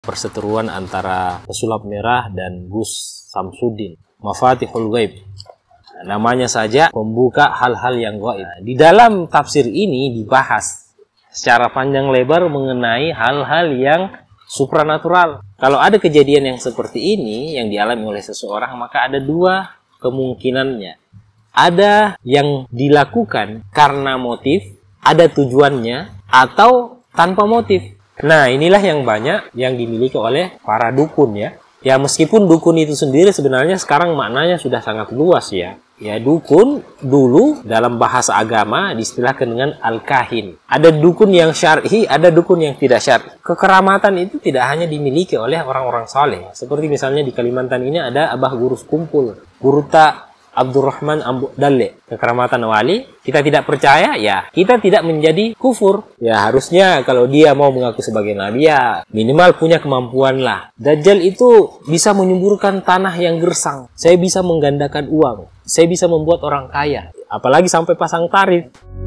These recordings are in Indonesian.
Perseteruan antara pesulap merah dan Gus Samsudin, Mafatihul Ghaib. Namanya saja pembuka hal-hal yang gaib. Di dalam tafsir ini dibahas secara panjang lebar mengenai hal-hal yang supranatural. Kalau ada kejadian yang seperti ini yang dialami oleh seseorang, maka ada dua kemungkinannya. Ada yang dilakukan karena motif, ada tujuannya, atau tanpa motif. Nah, inilah yang banyak yang dimiliki oleh para dukun ya. Ya, meskipun dukun itu sendiri sebenarnya sekarang maknanya sudah sangat luas ya. Ya, dukun dulu dalam bahasa agama diistilahkan dengan al-kahin. Ada dukun yang syar'i, ada dukun yang tidak syar'i. Kekeramatan itu tidak hanya dimiliki oleh orang-orang saleh. Seperti misalnya di Kalimantan ini ada Abah Gurus Kumpul, Guruta Abdurrahman Ambu Dalle, kekeramatan wali. Kita tidak percaya, ya kita tidak menjadi kufur. Ya harusnya kalau dia mau mengaku sebagai nabi, ya minimal punya kemampuan lah. Dajjal itu bisa menyemburkan tanah yang gersang. Saya bisa menggandakan uang. Saya bisa membuat orang kaya. Apalagi sampai pasang tarif.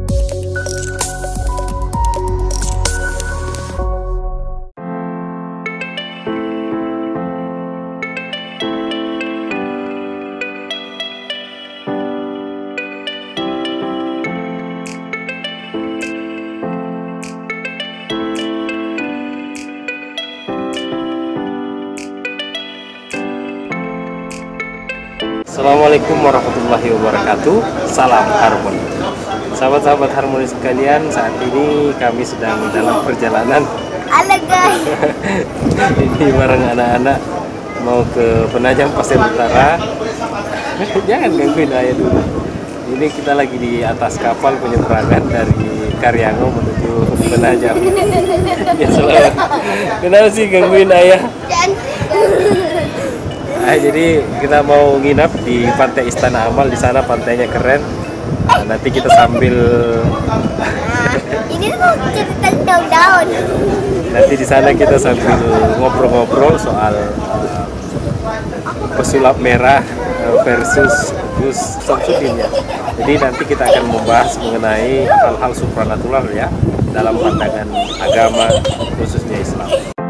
Assalamualaikum warahmatullahi wabarakatuh. Salam harmoni. Sahabat-sahabat harmoni sekalian, saat ini kami sedang dalam perjalanan. Halo guys. Ini bareng anak-anak mau ke Penajam Pasir Utara. Jangan gangguin ayah dulu. Ini kita lagi di atas kapal penyeberangan dari Karyango menuju Penajam. Ya selamat. Kenapa sih gangguin ayah? Jadi kita mau nginap di Pantai Istana Amal. Di sana pantainya keren. Nanti kita sambil ini tuh cerita daun-daun. Nanti di sana kita sambil ngobrol-ngobrol soal pesulap merah versus Gus Samsudin ya. Jadi nanti kita akan membahas mengenai hal-hal supranatural ya dalam pandangan agama khususnya Islam.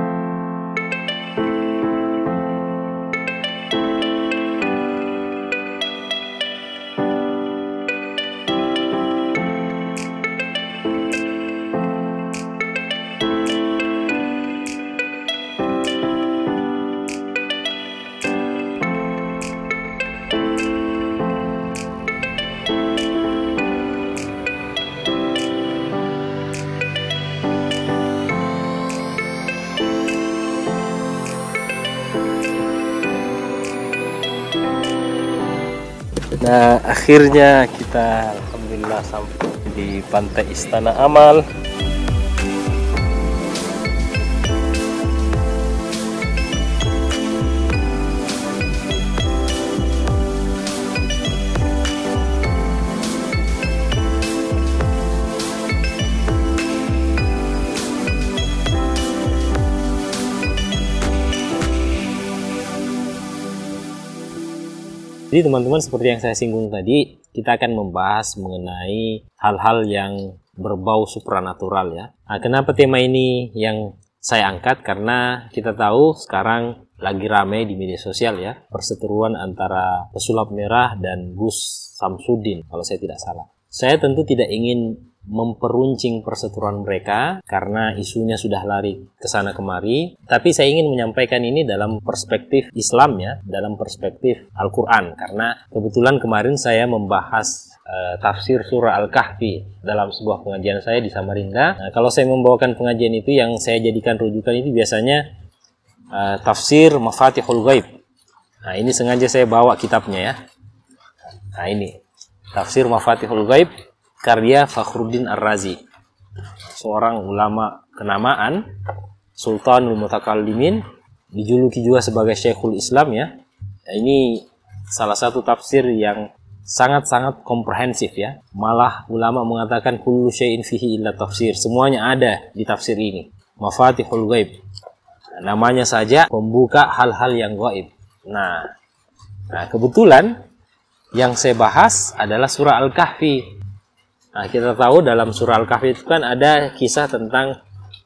Nah, akhirnya kita alhamdulillah sampai di Pantai Istana Amal. Jadi teman-teman, seperti yang saya singgung tadi, kita akan membahas mengenai hal-hal yang berbau supranatural ya. Nah, kenapa tema ini yang saya angkat? Karena kita tahu sekarang lagi ramai di media sosial ya, perseteruan antara pesulap merah dan Gus Samsudin kalau saya tidak salah. Saya tentu tidak ingin memperuncing perseteruan mereka karena isunya sudah lari ke sana kemari, tapi saya ingin menyampaikan ini dalam perspektif Islam ya, dalam perspektif Al-Quran, karena kebetulan kemarin saya membahas tafsir surah Al-Kahfi dalam sebuah pengajian saya di Samarinda. Nah, kalau saya membawakan pengajian itu, yang saya jadikan rujukan itu biasanya tafsir Mafatihul Ghaib. Nah, ini sengaja saya bawa kitabnya ya. Nah, ini tafsir Mafatihul Ghaib karya Fakhruddin Ar-Razi, seorang ulama kenamaan, Sultanul Mutakallimin, dijuluki juga sebagai Syekhul Islam ya. Nah, ini salah satu tafsir yang sangat-sangat komprehensif ya. Malah ulama mengatakan kullu syai'in fihi illa tafsir. Semuanya ada di tafsir ini. Mafatihul Ghaib. Nah, namanya saja pembuka hal-hal yang gaib. Nah, kebetulan yang saya bahas adalah surah Al-Kahfi. Nah, kita tahu dalam surah Al-Kahfi itu kan ada kisah tentang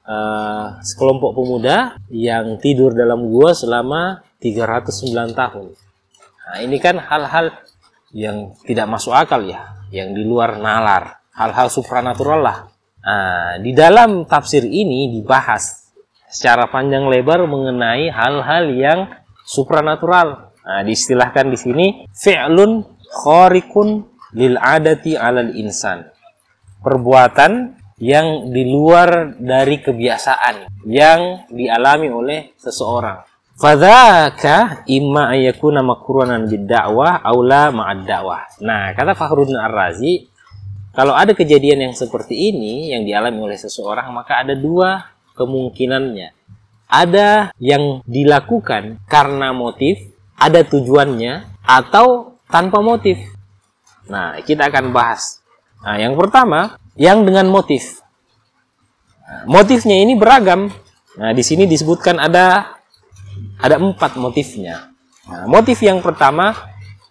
sekelompok pemuda yang tidur dalam gua selama 309 tahun. Nah, ini kan hal-hal yang tidak masuk akal ya, yang di luar nalar, hal-hal supranatural lah. Nah, di dalam tafsir ini dibahas secara panjang lebar mengenai hal-hal yang supranatural. Nah, diistilahkan di sini fi'lun khariqun lil adati 'alal insan. Perbuatan yang di luar dari kebiasaan yang dialami oleh seseorang. Fadzaka imma ayyakuna makrunan bid-da'wah aw la ma'ad da'wah. Nah, kata Fakhruddin Ar-Razi, kalau ada kejadian yang seperti ini yang dialami oleh seseorang, maka ada dua kemungkinannya. Ada yang dilakukan karena motif, ada tujuannya, atau tanpa motif. Nah, kita akan bahas. Nah, yang pertama, yang dengan motif. Nah, motifnya ini beragam. Nah, di sini disebutkan ada 4 motifnya. Nah, motif yang pertama,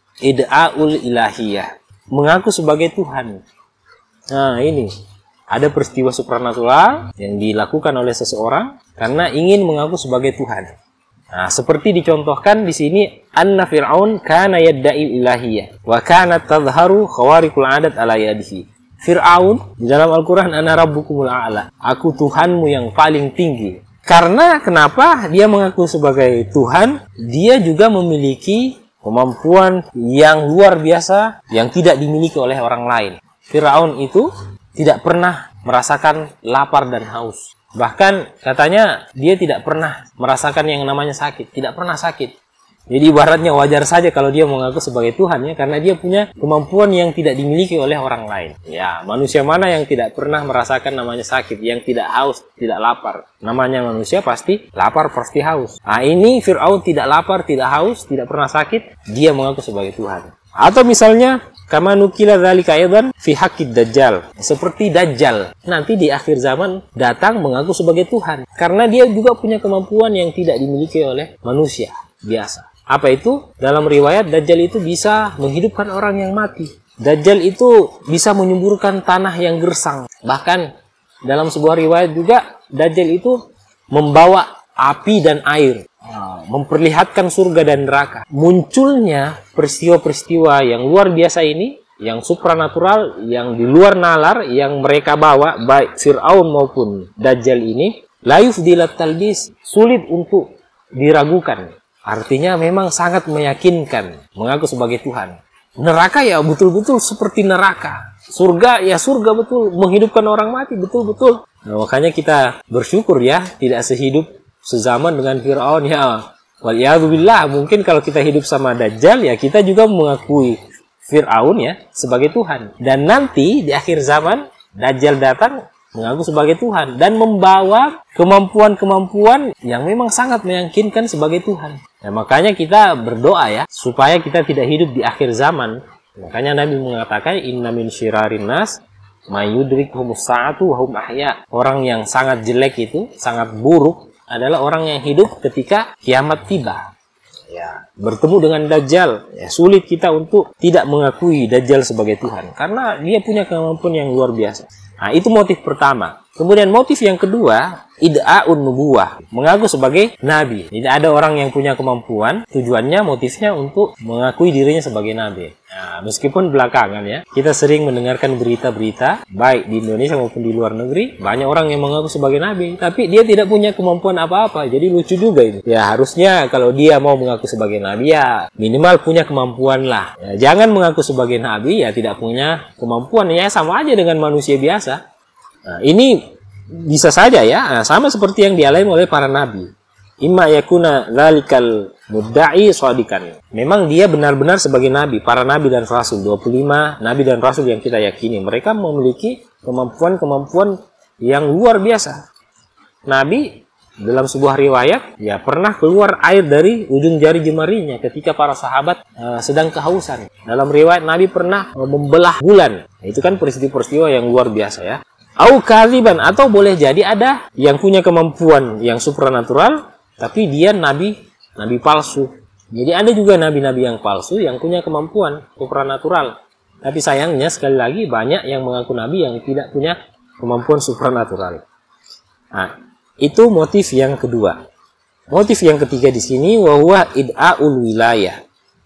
id'aul ilahiyah, mengaku sebagai Tuhan. Nah, ini ada peristiwa supranatural yang dilakukan oleh seseorang karena ingin mengaku sebagai Tuhan. Nah, seperti dicontohkan di sini, anna Fir'aun kana yadda'i ilahiyah wa kanat tadhharu khawariqul 'adat ala yadihi. Fir'aun di dalam Al-Qur'an, ana rabbukumul a'la, aku Tuhanmu yang paling tinggi. Karena kenapa dia mengaku sebagai Tuhan? Dia juga memiliki kemampuan yang luar biasa yang tidak dimiliki oleh orang lain. Fir'aun itu tidak pernah merasakan lapar dan haus. Bahkan katanya dia tidak pernah merasakan yang namanya sakit, tidak pernah sakit. Jadi ibaratnya wajar saja kalau dia mengaku sebagai Tuhan ya, karena dia punya kemampuan yang tidak dimiliki oleh orang lain. Ya, manusia mana yang tidak pernah merasakan namanya sakit, yang tidak haus, tidak lapar. Namanya manusia pasti lapar, pasti haus. Nah, ini Fir'aun tidak lapar, tidak haus, tidak pernah sakit, dia mengaku sebagai Tuhan. Atau misalnya kama nukila dzalika aidan fi haqqid dajjal, seperti Dajjal nanti di akhir zaman datang mengaku sebagai Tuhan karena dia juga punya kemampuan yang tidak dimiliki oleh manusia biasa. Apa itu? Dalam riwayat, Dajjal itu bisa menghidupkan orang yang mati. Dajjal itu bisa menyemburkan tanah yang gersang. Bahkan dalam sebuah riwayat juga, Dajjal itu membawa api dan air, memperlihatkan surga dan neraka. Munculnya peristiwa-peristiwa yang luar biasa ini, yang supranatural, yang di luar nalar, yang mereka bawa, baik Fir'aun maupun Dajjal ini, la yufdilat talbis, sulit untuk diragukan. Artinya memang sangat meyakinkan, mengaku sebagai Tuhan. Neraka ya betul-betul seperti neraka. Surga ya surga betul, menghidupkan orang mati betul-betul. Nah, makanya kita bersyukur ya, tidak sehidup sezaman dengan Fir'aun ya. Waliyadzubillah, mungkin kalau kita hidup sama Dajjal ya kita juga mengakui Fir'aun ya sebagai Tuhan. Dan nanti di akhir zaman Dajjal datang mengaku sebagai Tuhan dan membawa kemampuan-kemampuan yang memang sangat meyakinkan sebagai Tuhan. Nah, makanya kita berdoa ya supaya kita tidak hidup di akhir zaman. Makanya Nabi mengatakan inna min syirarin nas may yudrikuhumus sa'atu wa hum ahya. Orang yang sangat jelek itu, sangat buruk adalah orang yang hidup ketika kiamat tiba. Ya, bertemu dengan Dajjal, ya, sulit kita untuk tidak mengakui Dajjal sebagai Tuhan karena dia punya kemampuan yang luar biasa. Nah, itu motif pertama. Kemudian motif yang kedua, id'a'un nubuwah, mengaku sebagai nabi. Jadi ada orang yang punya kemampuan, tujuannya, motifnya untuk mengakui dirinya sebagai nabi. Nah, meskipun belakangan ya, kita sering mendengarkan berita-berita, baik di Indonesia maupun di luar negeri, banyak orang yang mengaku sebagai nabi, tapi dia tidak punya kemampuan apa-apa. Jadi lucu juga itu. Ya, harusnya kalau dia mau mengaku sebagai nabi, ya minimal punya kemampuan lah. Ya, jangan mengaku sebagai nabi, ya tidak punya kemampuan. Ya, sama aja dengan manusia biasa. Nah, ini bisa saja ya, nah, sama seperti yang dialami oleh para nabi. Imma yakuna dzalikal mudda'i shadikan. Memang dia benar-benar sebagai nabi, para nabi dan rasul, 25 nabi dan rasul yang kita yakini. Mereka memiliki kemampuan-kemampuan yang luar biasa. Nabi dalam sebuah riwayat ya pernah keluar air dari ujung jari jemarinya ketika para sahabat sedang kehausan. Dalam riwayat Nabi pernah membelah bulan. Itu kan peristiwa-peristiwa yang luar biasa ya. Au kadziban, atau boleh jadi ada yang punya kemampuan yang supranatural tapi dia nabi palsu. Jadi ada juga nabi-nabi yang palsu yang punya kemampuan supranatural. Tapi sayangnya sekali lagi banyak yang mengaku nabi yang tidak punya kemampuan supranatural. Nah, Itu motif yang kedua. Motif yang ketiga di sini wahwa id'aul wilayah.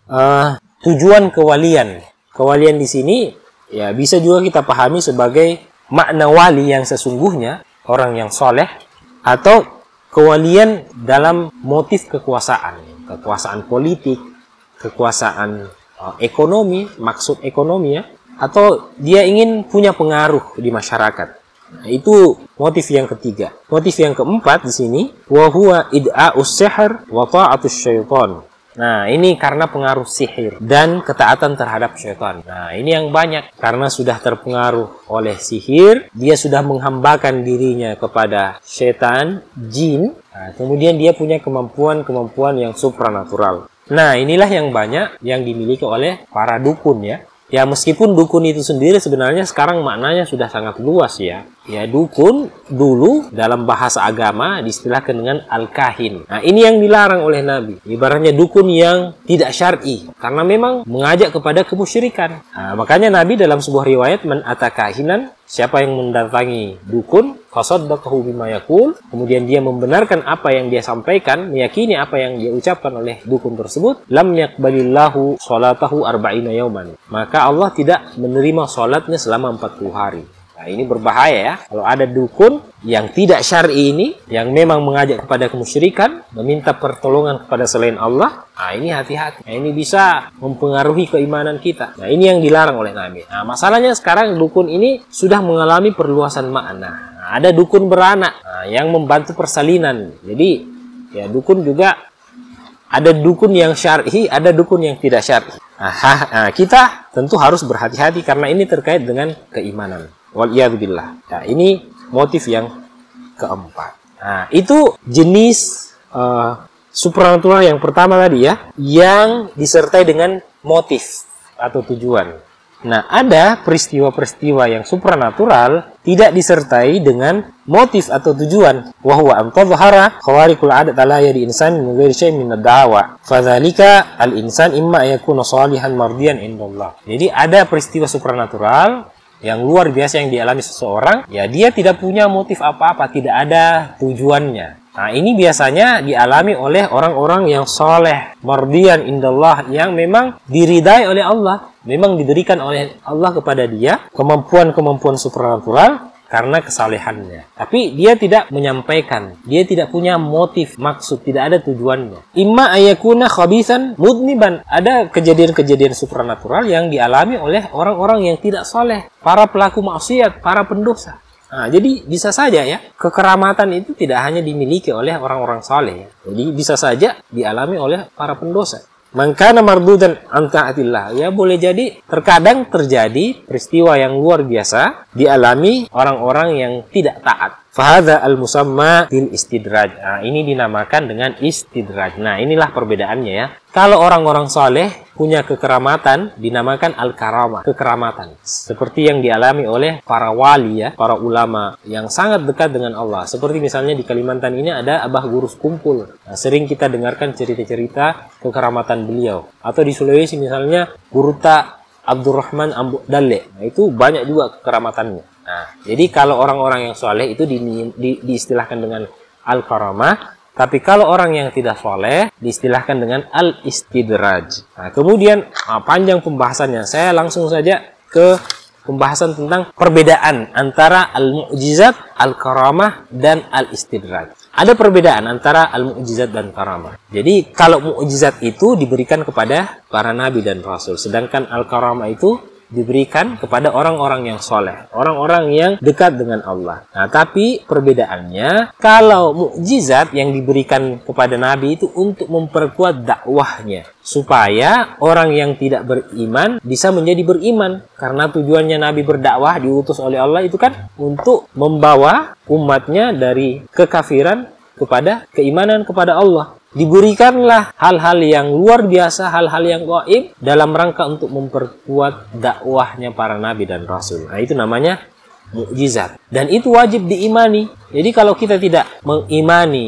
Tujuan kewalian. Kewalian di sini ya bisa juga kita pahami sebagai makna wali yang sesungguhnya, orang yang soleh, atau kewalian dalam motif kekuasaan. Kekuasaan politik, kekuasaan ekonomi, maksud ekonomi ya, atau dia ingin punya pengaruh di masyarakat. Nah, itu motif yang ketiga. Motif yang keempat di sini wa huwa id'a'us sihr wa ta'atus syaitan. Nah, ini karena pengaruh sihir dan ketaatan terhadap syaitan. Nah, ini yang banyak karena sudah terpengaruh oleh sihir, dia sudah menghambakan dirinya kepada syaitan, jin. Nah, kemudian dia punya kemampuan-kemampuan yang supranatural. Nah, inilah yang banyak yang dimiliki oleh para dukun ya. Ya, meskipun dukun itu sendiri sebenarnya sekarang maknanya sudah sangat luas ya. Ya, dukun dulu dalam bahasa agama diistilahkan dengan al-kahin. Nah, ini yang dilarang oleh Nabi. Ibaratnya dukun yang tidak syar'i karena memang mengajak kepada kemusyrikan. Nah, makanya Nabi dalam sebuah riwayat, man ata kahinan, siapa yang mendatangi dukun, fasaddaqahu bima yaqul, kemudian dia membenarkan apa yang dia sampaikan, meyakini apa yang dia ucapkan oleh dukun tersebut, lam yaqbalillahu sholatahu arba'ina yauman. Maka Allah tidak menerima sholatnya selama 40 hari. Nah, ini berbahaya ya. Kalau ada dukun yang tidak syar'i ini, yang memang mengajak kepada kemusyrikan, meminta pertolongan kepada selain Allah, nah ini hati-hati. Nah, ini bisa mempengaruhi keimanan kita. Nah, ini yang dilarang oleh Nabi. Nah, masalahnya sekarang dukun ini sudah mengalami perluasan makna. Nah, ada dukun beranak yang membantu persalinan. Jadi, ya dukun juga ada dukun yang syar'i, ada dukun yang tidak syar'i. Nah, kita tentu harus berhati-hati karena ini terkait dengan keimanan. Waliyadzubillah. Nah, ini motif yang keempat. Nah, itu jenis supranatural yang pertama tadi ya, yang disertai dengan motif atau tujuan. Nah, ada peristiwa-peristiwa yang supranatural tidak disertai dengan motif atau tujuan. Wa huwa an tadhhara khawariqul 'adat ala yadi insan min ghairi syai'in min ad-da'wa. Fadzalika al-insan imma yakuna salihan mardiyan indallah. Jadi ada peristiwa supranatural yang luar biasa yang dialami seseorang, ya dia tidak punya motif apa-apa, tidak ada tujuannya. Nah, ini biasanya dialami oleh orang-orang yang soleh, mardiyan indallah, yang memang diridai oleh Allah, memang diberikan oleh Allah kepada dia kemampuan-kemampuan supranatural karena kesalehannya. Tapi dia tidak menyampaikan, dia tidak punya motif, maksud, tidak ada tujuannya. Imma ayakuna khabisan mudniban. Ada kejadian-kejadian supranatural yang dialami oleh orang-orang yang tidak soleh, para pelaku maksiat, para pendosa. Nah, jadi bisa saja ya, kekeramatan itu tidak hanya dimiliki oleh orang-orang soleh. Jadi bisa saja dialami oleh para pendosa. Mangkana mardudan an ta'atillah. Ya, boleh jadi terkadang terjadi peristiwa yang luar biasa dialami orang-orang yang tidak taat. Fahadha al-musamma bil istidraj. Nah, ini dinamakan dengan istidraj. Nah, inilah perbedaannya ya. Kalau orang-orang soleh punya kekeramatan, dinamakan al-karamah, kekeramatan. Seperti yang dialami oleh para wali ya, para ulama yang sangat dekat dengan Allah. Seperti misalnya di Kalimantan ini ada Abah Gurus Kumpul. Nah, sering kita dengarkan cerita-cerita kekeramatan beliau. Atau di Sulawesi misalnya Guruta Abdurrahman Ambu Dalle. Nah, itu banyak juga kekeramatannya. Nah, jadi kalau orang-orang yang soleh itu diistilahkan dengan al-karamah, tapi kalau orang yang tidak soleh diistilahkan dengan al-istidraj. Nah, kemudian panjang pembahasannya, saya langsung saja ke pembahasan tentang perbedaan antara al-mu'jizat, al-karamah, dan al-istidraj. Ada perbedaan antara al-mu'jizat dan karamah. Jadi kalau mu'jizat itu diberikan kepada para nabi dan rasul, sedangkan al-karamah itu diberikan kepada orang-orang yang soleh, orang-orang yang dekat dengan Allah. Nah, tapi perbedaannya, kalau mukjizat yang diberikan kepada Nabi itu untuk memperkuat dakwahnya, supaya orang yang tidak beriman bisa menjadi beriman. Karena tujuannya Nabi berdakwah, diutus oleh Allah itu kan untuk membawa umatnya dari kekafiran kepada keimanan kepada Allah. Diberikanlah hal-hal yang luar biasa, hal-hal yang gaib dalam rangka untuk memperkuat dakwahnya para nabi dan rasul. Nah, itu namanya mukjizat. Dan itu wajib diimani. Jadi kalau kita tidak mengimani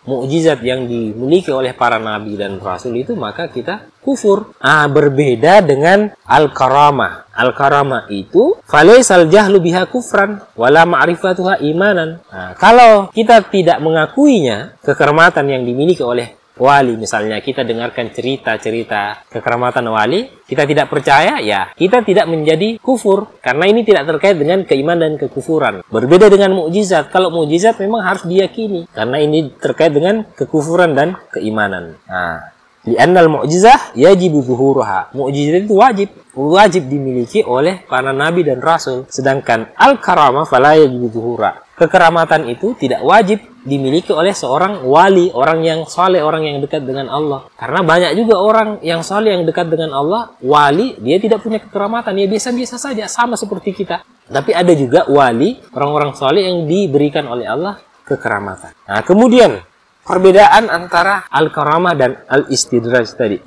mukjizat yang dimiliki oleh para nabi dan rasul itu, maka kita kufur. Berbeda dengan al-karamah. Al-karamah itu falaisal jahlu biha kufran wala ma'rifatuha imanan. Kalau kita tidak mengakuinya, kekeramatan yang dimiliki oleh wali, misalnya kita dengarkan cerita-cerita kekeramatan wali, kita tidak percaya, ya kita tidak menjadi kufur, karena ini tidak terkait dengan keimanan dan kekufuran. Berbeda dengan mukjizat. Kalau mukjizat memang harus diyakini, karena ini terkait dengan kekufuran dan keimanan. Li'annal mu'jizah yajibu zuhuruha. Mukjizat itu wajib dimiliki oleh para nabi dan rasul. Sedangkan al-karamah fala yajibu zuhura. Kekeramatan itu tidak wajib dimiliki oleh seorang wali, orang yang soleh, orang yang dekat dengan Allah. Karena banyak juga orang yang soleh yang dekat dengan Allah, wali, dia tidak punya kekeramatan, dia biasa-biasa saja, sama seperti kita. Tapi ada juga wali, orang-orang soleh yang diberikan oleh Allah kekeramatan. Kemudian perbedaan antara al-karamah dan al-istidraj tadi.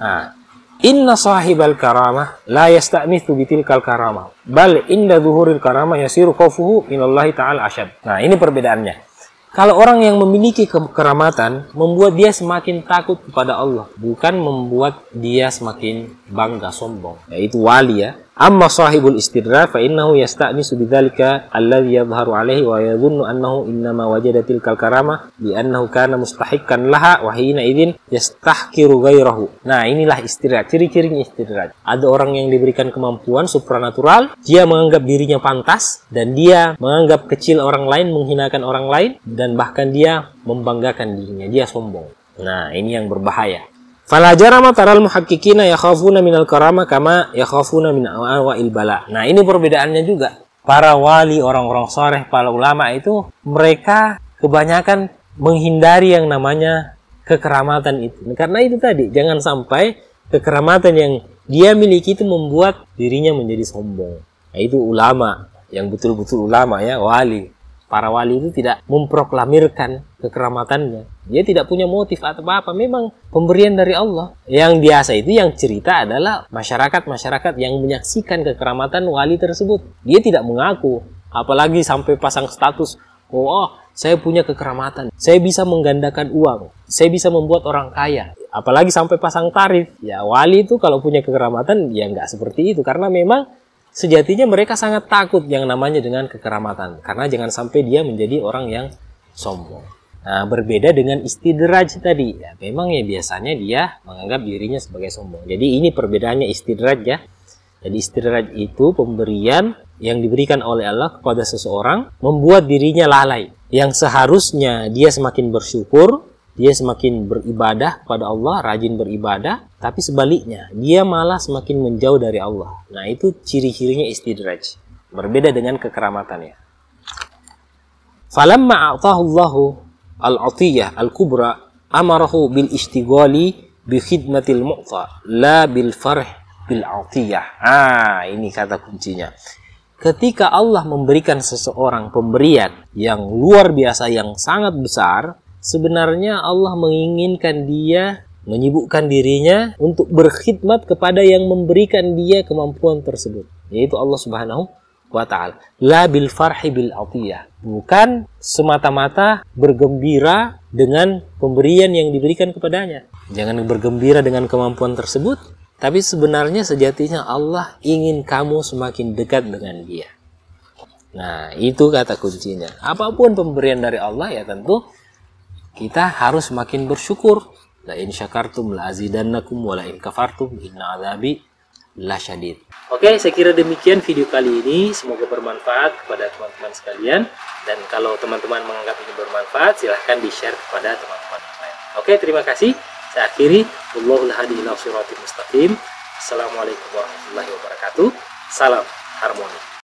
Inna sahibal karamah la yasta'nithu bitilkal karamah bal inda zuhuril karamah yasiru khawfuhu minallahi ta'ala asyad. Ini perbedaannya. Kalau orang yang memiliki kekeramatan membuat dia semakin takut kepada Allah, bukan membuat dia semakin bangga, sombong, yaitu wali, ya. Amma sahibul istidraj fa innahu yasta'nisu bidzalika alladhi yadhharu alaihi wa yadhunnu annahu innama wajada tilkal karamah bi annahu kana mustahiqqan laha wa hina idzin yastahqiru ghairahu. Inilah istidraj, ciri-cirinya istidraj. Ada orang yang diberikan kemampuan supranatural, dia menganggap dirinya pantas dan dia menganggap kecil orang lain, menghinakan orang lain, dan bahkan dia membanggakan dirinya, dia sombong. Ini yang berbahaya. Fala jarama taral muhakkikina yakhafuna minal karamah kama yakhafuna min awa'il bala. Ini perbedaannya juga. Para wali, orang-orang saleh, para ulama itu mereka kebanyakan menghindari yang namanya kekeramatan itu. Karena itu tadi, jangan sampai kekeramatan yang dia miliki itu membuat dirinya menjadi sombong. Itu ulama yang betul-betul ulama, ya, wali. Para wali itu tidak memproklamirkan kekeramatannya. Dia tidak punya motif atau apa. Memang pemberian dari Allah. Yang biasa itu yang cerita adalah masyarakat-masyarakat yang menyaksikan kekeramatan wali tersebut. Dia tidak mengaku. Apalagi sampai pasang status, saya punya kekeramatan. Saya bisa menggandakan uang. Saya bisa membuat orang kaya. Apalagi sampai pasang tarif. Ya, wali itu kalau punya kekeramatan, ya nggak seperti itu. Karena memang sejatinya mereka sangat takut yang namanya dengan kekeramatan. Karena jangan sampai dia menjadi orang yang sombong. Berbeda dengan istidraj tadi. Ya, memang ya biasanya dia menganggap dirinya sebagai sombong. Jadi ini perbedaannya istidraj, ya. Jadi istidraj itu pemberian yang diberikan oleh Allah kepada seseorang membuat dirinya lalai. Yang seharusnya dia semakin bersyukur, dia semakin beribadah kepada Allah, rajin beribadah, tapi sebaliknya, dia malah semakin menjauh dari Allah. Itu ciri-cirinya istidraj. Berbeda dengan kekeramatannya. Falamma a'tahu Allahu al-'atiyah al-kubra amarahu bil istighali bi khidmatil mu'ta la bil farh bil 'atiyah. Ini kata kuncinya. Ketika Allah memberikan seseorang pemberian yang luar biasa, yang sangat besar, sebenarnya Allah menginginkan dia menyibukkan dirinya untuk berkhidmat kepada yang memberikan dia kemampuan tersebut, yaitu Allah Subhanahu wa ta'ala. La bil farhi bil atiyah. Bukan semata-mata bergembira dengan pemberian yang diberikan kepadanya. Jangan bergembira dengan kemampuan tersebut, tapi sebenarnya sejatinya Allah ingin kamu semakin dekat dengan dia. Itu kata kuncinya. Apapun pemberian dari Allah, ya tentu kita harus semakin bersyukur. La in syakartum la azidannakum wa la in kafartum inna azabi lasyadid. Oke, saya kira demikian video kali ini. Semoga bermanfaat kepada teman-teman sekalian. Dan kalau teman-teman menganggap ini bermanfaat, silahkan di-share kepada teman-teman yang lain. Oke, terima kasih. Saya akhiri. Wallahul hadi ila siratal mustaqim. Assalamualaikum warahmatullahi wabarakatuh. Salam harmoni.